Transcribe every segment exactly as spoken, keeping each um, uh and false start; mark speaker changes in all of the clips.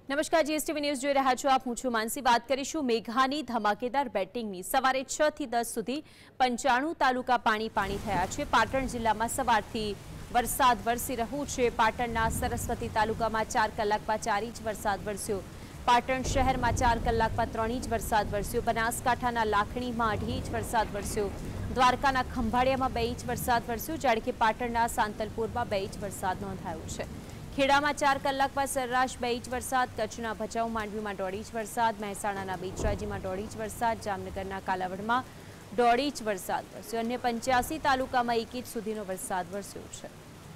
Speaker 1: નમસ્કાર, GSTV news જોઈ રહ્યા છો આપ। હું છું માનસી। વાત કરીશું મેઘાની ધમાકેદાર બેટિંગની। સવારે છ થી દસ સુધી પંચાણું તાલુકા પાણી પાણી થયા છે। પાટણ જિલ્લામાં સવારથી વરસાદ વરસી રહ્યો છે। પાટણના સરસ્વતી તાલુકામાં ચાર કલાકમાં ચાર ઇંચ વરસાદ વરસ્યો। પાટણ શહેરમાં ચાર કલાકમાં ત્રણ ઇંચ વરસાદ વરસ્યો। બનાસકાંઠાના લાખણીમાં અઢી ઇંચ વરસાદ વરસ્યો। દ્વારકાના ખંભાળિયામાં બે ઇંચ વરસાદ વરસ્યો, જ્યારે કે પાટણના સાંતલપુરમાં બે ઇંચ વરસાદ નોંધાયો છે। ખેડામાં ચાર કલાકમાં સરેરાશ બે ઇંચ વરસાદ, કચ્છના ભચાઉ માંડવીમાં દોઢ ઇંચ વરસાદ, મહેસાણાના બેચરાજીમાં દોઢ ઇંચ વરસાદ, જામનગરના કાલાવડમાં દોઢ ઇંચ વરસાદ વરસ્યો। અન્ય પંચ્યાસી તાલુકામાં એક ઇંચ સુધીનો વરસાદ વરસ્યો છે।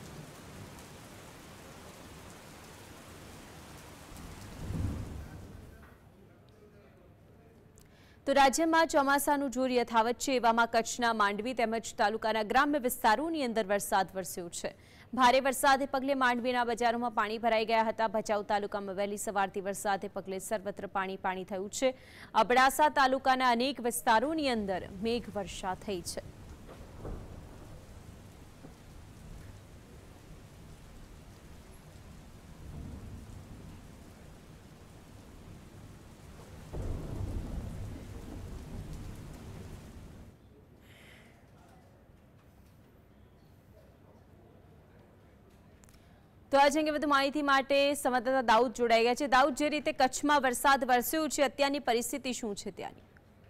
Speaker 1: તો રાજ્યમાં ચોમાસાનું જોર યથાવત છે, એવામાં કચ્છના માંડવી તેમજ તાલુકાના ગ્રામ્ય વિસ્તારોની અંદર વરસાદ વરસ્યો છે। ભારે વરસાદે પગલે માંડવીના બજારોમાં પાણી ભરાઈ ગયા હતા। ભચાઉ તાલુકામાં વહેલી સવારથી વરસાદે પગલે સર્વત્ર પાણી પાણી થયું છે। અબડાસા તાલુકાના અનેક વિસ્તારોની અંદર મેઘ વર્ષા થઈ છે। તો આ અંગે વધુ માહિતી માટે સંવાદદાતા દાઉદ જોડાઈ ગયા છે। દાઉદ, જે રીતે કચ્છમાં વરસાદ વરસ્યો છે, અત્યારની પરિસ્થિતિ શું છે ત્યાંની?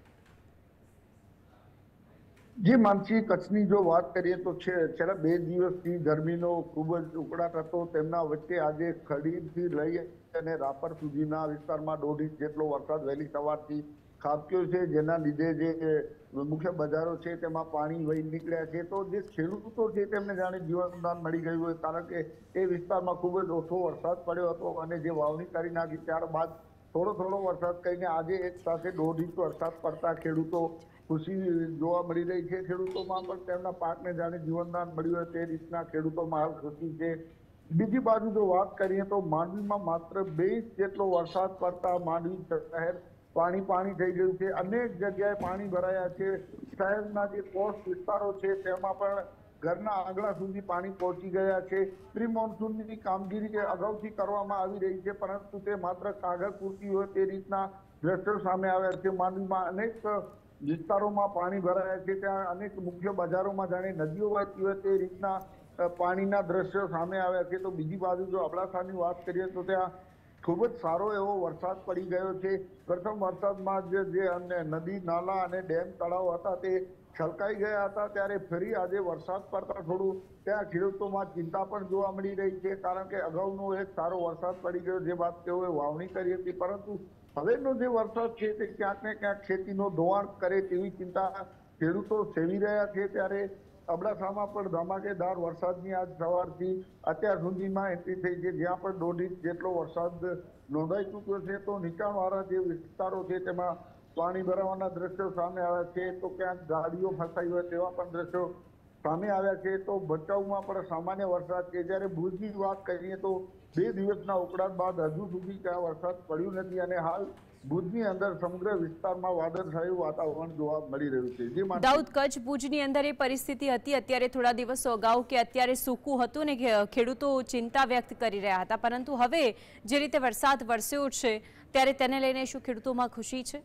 Speaker 2: જી માનસી, કચ્છની જો વાત કરીએ તો છે છેલ્લા બે દિવસથી ગરમીનો ખૂબ જ ઉકળાટ હતો। તેમના વચ્ચે આજે ખડીરથી લઈ અને રાપર સુધીના વિસ્તારમાં દોઢ ઇંચ જેટલો વરસાદ વહેલી સવારથી ખાબક્યો છે, જેના લીધે જે મુખ્ય બજારો છે તેમાં પાણી વહી નીકળ્યા છે। તો જે ખેડૂતો છે તેમને જાણે જીવનદાન મળી ગયું હોય, કારણ કે એ વિસ્તારમાં ખૂબ જ ઓછો વરસાદ પડ્યો હતો અને જે વાવણી કરી નાખી ત્યારબાદ થોડો થોડો વરસાદ કરીને આજે એક સાથે દોઢ ઇંચ વરસાદ પડતા ખેડૂતો ખુશી જોવા મળી રહી છે। ખેડૂતોમાં પણ તેમના પાકને જાણે જીવનદાન મળ્યું હોય તે રીતના ખેડૂતોમાં હાલ ખુશી છે। બીજી બાજુ જો વાત કરીએ તો માંડવીમાં માત્ર બે ઇંચ જેટલો વરસાદ પડતા માંડવી શહેર પાણી પાણી થઈ ગયું છે। અનેક જગ્યાએ પાણી ભરાયા છે। શહેરના જે પોસ્ટ વિસ્તારો છે તેમાં પણ ઘરના આંગણા સુધી પાણી પહોંચી ગયા છે। પ્રી મોન્સૂનની કામગીરી અગાઉથી કરવામાં આવી રહી છે, પરંતુ તે માત્ર કાગળ પૂરતી હોય તે રીતના દ્રશ્યો સામે આવ્યા છે। માંડવીમાં અનેક વિસ્તારોમાં પાણી ભરાયા છે। ત્યાં અનેક મુખ્ય બજારોમાં જાણે નદીઓ વહેતી હોય તે રીતના પાણીના દ્રશ્યો સામે આવ્યા છે। તો બીજી બાજુ જો અબડાસાની વાત કરીએ તો ત્યાં ખૂબ જ સારો એવો વરસાદ પડી ગયો છે। પ્રથમ વરસાદમાં જ જે નદી નાલા અને ડેમ તળાવ હતા તે છલકાઈ ગયા હતા, ત્યારે ફરી આજે વરસાદ પડતા થોડું ત્યાં ખેડૂતોમાં ચિંતા પણ જોવા મળી રહી છે, કારણ કે અગાઉનો એક સારો વરસાદ પડી ગયો જે બાદ તેઓએ વાવણી કરી હતી, પરંતુ હવેનો જે વરસાદ છે તે ક્યાંક ને ક્યાંક ખેતીનો ધોવાણ કરે તેવી ચિંતા ખેડૂતો સેવી રહ્યા છે। ત્યારે અબડાસામાં પણ ધમાકેદાર વરસાદની આજ સવારથી અત્યાર સુધીમાં એન્ટ્રી થઈ છે, જ્યાં પણ દોઢ ઇંચ જેટલો વરસાદ નોંધાઈ ચૂક્યો છે। તો નીચાણવાળા જે વિસ્તારો છે તેમાં પાણી ભરાવાના દ્રશ્યો સામે આવ્યા છે, તો ક્યાંક ગાડીઓ ફસાઈ હોય તેવા પણ દ્રશ્યો સામે આવ્યા છે। તો ભચાઉમાં પણ સામાન્ય વરસાદ છે, જ્યારે ભુજની વાત કરીએ તો બે દિવસના ઉકળાટ બાદ હજુ સુધી ત્યાં વરસાદ પડ્યું નથી અને હાલ ભુજની અંદર સમગ્ર વિસ્તારમાં વાદળછાયું વાતાવરણ જોવા મળી રહ્યું છે। જે
Speaker 1: દાઉદ, કચ્છ ભુજની અંદર એ પરિસ્થિતિ હતી અત્યારે થોડા દિવસો અગાઉ કે અત્યારે સૂકું હતું ને ખેડૂતો ચિંતા વ્યક્ત કરી રહ્યા હતા, પરંતુ હવે જે રીતે વરસાદ વરસ્યો છે ત્યારે તેને લઈને શું ખેડૂતોમાં ખુશી છે?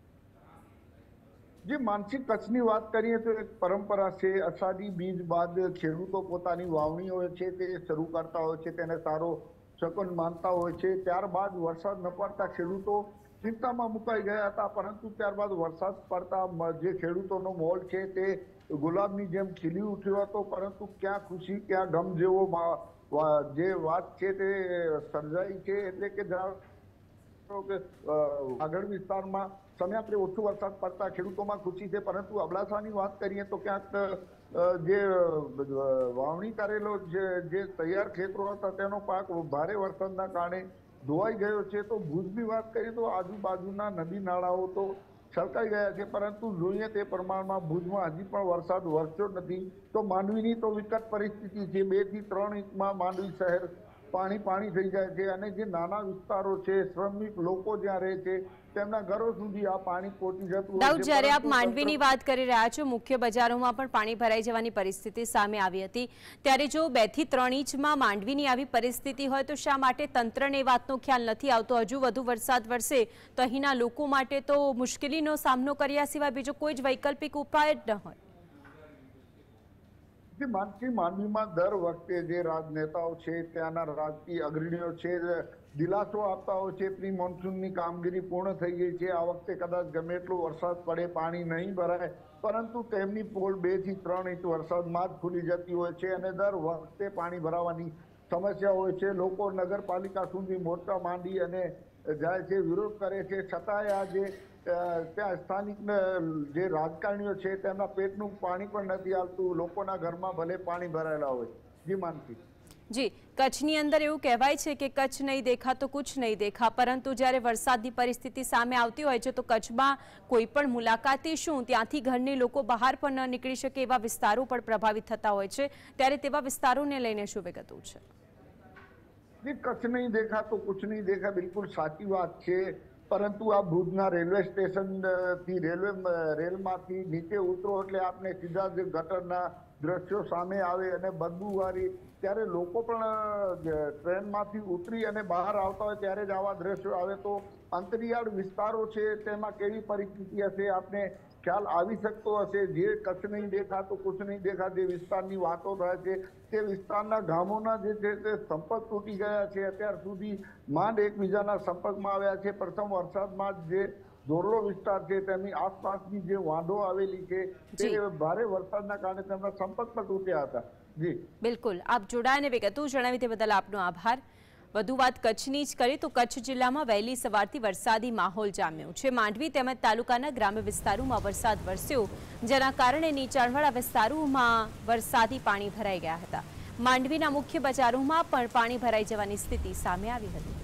Speaker 2: જે માનસિક કચ્છની વાત કરીએ તો એક પરંપરા છે, અષાઢી બીજ બાદ ખેડૂતો પોતાની વાવણી હોય છે તે શરૂ કરતા હોય છે, તેને સારો શકન માનતા હોય છે। ત્યારબાદ વરસાદ ન પડતા ખેડૂતો ચિંતામાં મુકાઈ ગયા હતા, પરંતુ ત્યારબાદ વરસાદ પડતા જે ખેડૂતોનો માહોલ છે તે ગુલાબની જેમ ખીલી ઉઠ્યો હતો, પરંતુ ક્યાં ખુશી ક્યાં ગમ જેવો જે વાત છે તે સર્જાઈ છે। એટલે કે કે આગળ વિસ્તારમાં સમયાંતરે ઓછો વરસાદ પડતા ખેડૂતોમાં ખુશી છે, પરંતુ અબડાસાની વાત કરીએ તો ક્યાંક જે વાવણી કરેલો જે તૈયાર ખેતરો હતા તેનો પાક ભારે વરસાદના કારણે ધોવાઈ ગયો છે। તો ભુજની વાત કરીએ તો આજુબાજુના નદી નાળાઓ તો છલકાઈ ગયા છે, પરંતુ જોઈએ તે પ્રમાણમાં ભુજમાં હજી પણ વરસાદ વરસ્યો નથી। તો માંડવીની તો વિકટ પરિસ્થિતિ છે, બે થી ત્રણ ઇંચમાં માંડવી શહેર પાણી પાણી થઈ જાય છે અને જે નાના વિસ્તારો છે, શ્રમિક લોકો જ્યાં રહે છે તેમના ઘરો સુધી આ પાણી પહોંચી જતું હોય
Speaker 1: દાઉદ,
Speaker 2: છે।
Speaker 1: જ્યારે આપ
Speaker 2: પરંતુ
Speaker 1: માંડવીની વાત કરી રહ્યા છો, મુખ્ય બજારોમાં પણ પાણી ભરાઈ જવાની પરિસ્થિતિ સામે આવી હતી, ત્યારે જો બે થી ત્રણ ઇંચમાં માંડવીની આવી પરિસ્થિતિ હોય તો શા માટે તંત્રને એ વાતનો ખ્યાલ નથી આવતો? હજુ વધુ વરસાદ વરસે તો અહીંના લોકો માટે તો મુશ્કેલીનો સામનો કર્યા સિવાય બીજો કોઈ જ વૈકલ્પિક ઉપાય જ ન હોય।
Speaker 2: જે માનસી માંડવીમાં દર વખતે જે રાજનેતાઓ છે, ત્યાંના રાજકીય અગ્રણીઓ છે, દિલાસો આપતા હોય છે પ્રી મોન્સૂનની કામગીરી પૂર્ણ થઈ ગઈ છે, આ વખતે કદાચ ગમે એટલો વરસાદ પડે પાણી નહીં ભરાય, પરંતુ તેમની પોલ બે થી ત્રણ ઇંચ વરસાદમાં જ ખુલી જતી હોય છે અને દર વખતે પાણી ભરાવાની સમસ્યા હોય છે। લોકો નગરપાલિકા સુધી મોરચા માંડી અને જાય છે, વિરોધ કરે છે, છતાંય આ જે ત્યાં સ્થાનિક જે રાજકારણીઓ છે તેમના પેટનું પાણી પણ નથી આવતું, લોકોના ઘરમાં ભલે પાણી ભરાયેલા હોય। જી માનસી
Speaker 1: જી, કચ્છની અંદર એવું કહેવાય છે કે કચ્છ નહીં દેખા તો કુછ નહીં દેખા, પરંતુ જ્યારે વરસાદની પરિસ્થિતિ સામે આવતી હોય છે તો કચ્છમાં કોઈ પણ મુલાકાતી શું ત્યાંથી ઘરની લોકો બહાર પણ ન નીકળી શકે એવા વિસ્તારો પણ પ્રભાવિત થતા હોય છે, ત્યારે તેવા વિસ્તારોને લઈને શું વિગતો છે?
Speaker 2: કચ્છ નહીં દેખા તો કુછ નહીં દેખા, બિલકુલ સાચી વાત છે, પરંતુ આ ભુજના રેલવે સ્ટેશન થી રેલવે રેલમાંથી નીચે ઉતરો એટલે આપને સીધા જ ગટરના દ્રશ્યો સામે આવે અને બદબૂવાળી, ત્યારે લોકો પણ ટ્રેનમાંથી ઉતરી અને બહાર આવતા હોય ત્યારે જ આવા દ્રશ્યો આવે તો અંતરિયાળ વિસ્તારો છે તેમાં કેવી પરિસ્થિતિ હશે આપને ખ્યાલ આવી શકતો હશે। જે કચ્છ નહીં દેખા તો કુછ નહીં દેખા જે વિસ્તારની વાતો થાય છે તે વિસ્તારના ગામોના જે છે તે સંપર્ક તૂટી ગયા છે, અત્યાર સુધી માંડ એકબીજાના સંપર્કમાં આવ્યા છે। પ્રથમ વરસાદમાં જે ધોરડો વિસ્તાર છે તેમની આસપાસની જે વાંઢો આવેલી છે તે ભારે વરસાદના કારણે તેમના સંપર્ક પણ તૂટ્યા હતા। જી
Speaker 1: બિલકુલ, આપ જોડાઈને વિગતો જણાવી તે બદલ આપનો આભાર। વધુ વાત કચ્છની જ કરી તો કચ્છ જિલ્લામાં વહેલી સવારથી વરસાદી માહોલ જામ્યો છે। માંડવી તેમજ તાલુકાના ગ્રામ્ય વિસ્તારોમાં વરસાદ વરસ્યો, જેના કારણે નીચાણવાળા વિસ્તારોમાં વરસાદી પાણી ભરાઈ ગયા હતા। માંડવીના મુખ્ય બજારોમાં પણ પાણી ભરાઈ જવાની સ્થિતિ સામે આવી હતી।